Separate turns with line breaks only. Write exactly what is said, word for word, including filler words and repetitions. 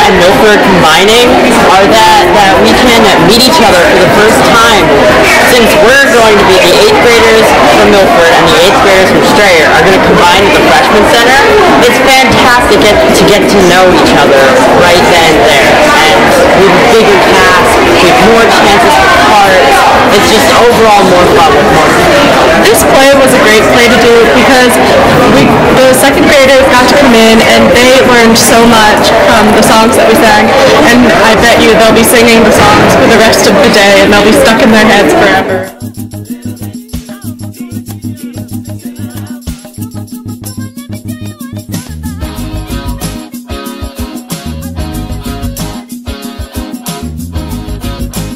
and Milford combining are that, that we can meet each other for the first time. Since we're going to be the eighth graders from Milford and the eighth graders from Strayer are going to combine with the freshman center, it's fantastic get, to get to know each other right then and there. And we have a bigger cast, we have more chances for parts. It's just overall more fun with more people.
This play was a great play to do because we, the second graders got to come in and they learned so much from the songs that we sang, and I bet you they'll be singing the songs for the rest of the day and they'll be stuck in their heads forever.